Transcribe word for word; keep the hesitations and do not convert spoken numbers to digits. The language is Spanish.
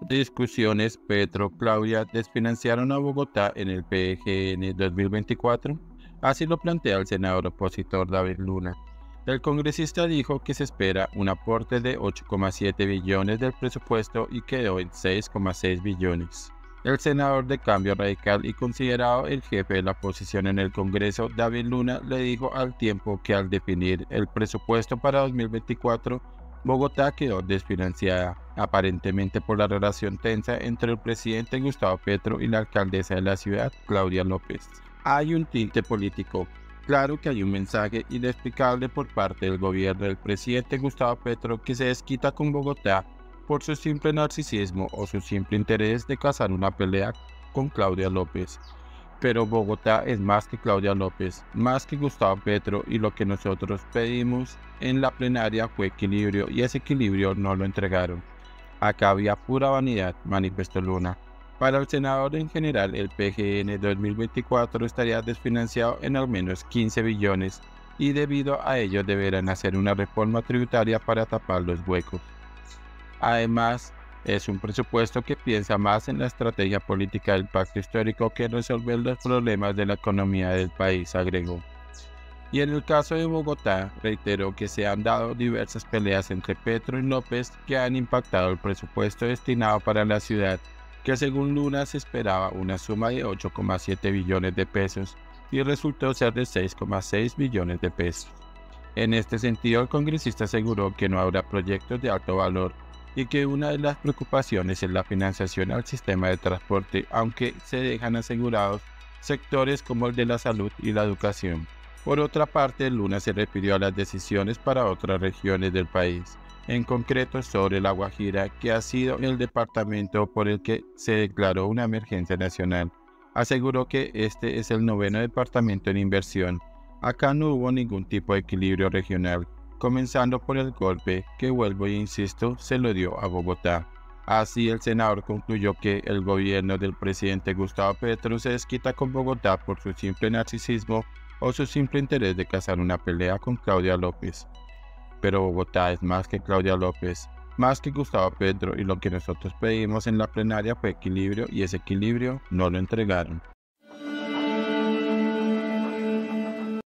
Discusiones Petro-Claudia desfinanciaron a Bogotá en el P G N dos mil veinticuatro. Así lo plantea el senador opositor David Luna. El congresista dijo que se espera un aporte de ocho coma siete billones del presupuesto y quedó en seis coma seis billones. El senador de Cambio Radical y considerado el jefe de la oposición en el Congreso, David Luna, le dijo al Tiempo que al definir el presupuesto para dos mil veinticuatro, Bogotá quedó desfinanciada, aparentemente por la relación tensa entre el presidente Gustavo Petro y la alcaldesa de la ciudad, Claudia López. Hay un tinte político. Claro que hay un mensaje inexplicable por parte del gobierno del presidente Gustavo Petro que se desquita con Bogotá por su simple narcisismo o su simple interés de cazar una pelea con Claudia López. Pero Bogotá es más que Claudia López, más que Gustavo Petro, y lo que nosotros pedimos en la plenaria fue equilibrio y ese equilibrio no lo entregaron. Acá había pura vanidad, manifestó Luna. Para el senador en general, el P G N dos mil veinticuatro estaría desfinanciado en al menos quince billones y debido a ello deberán hacer una reforma tributaria para tapar los huecos. Además, es un presupuesto que piensa más en la estrategia política del pacto histórico que en resolver los problemas de la economía del país, agregó. Y en el caso de Bogotá, reiteró que se han dado diversas peleas entre Petro y López que han impactado el presupuesto destinado para la ciudad, que según Luna se esperaba una suma de ocho coma siete billones de pesos y resultó ser de seis coma seis billones de pesos. En este sentido, el congresista aseguró que no habrá proyectos de alto valor y que una de las preocupaciones es la financiación al sistema de transporte, aunque se dejan asegurados sectores como el de la salud y la educación. Por otra parte, Luna se refirió a las decisiones para otras regiones del país, en concreto sobre La Guajira, que ha sido el departamento por el que se declaró una emergencia nacional. Aseguró que este es el noveno departamento en inversión. Acá no hubo ningún tipo de equilibrio regional, comenzando por el golpe que, vuelvo e insisto, se lo dio a Bogotá. Así, el senador concluyó que el gobierno del presidente Gustavo Petro se desquita con Bogotá por su simple narcisismo o su simple interés de cazar una pelea con Claudia López. Pero Bogotá es más que Claudia López, más que Gustavo Petro, y lo que nosotros pedimos en la plenaria fue equilibrio y ese equilibrio no lo entregaron.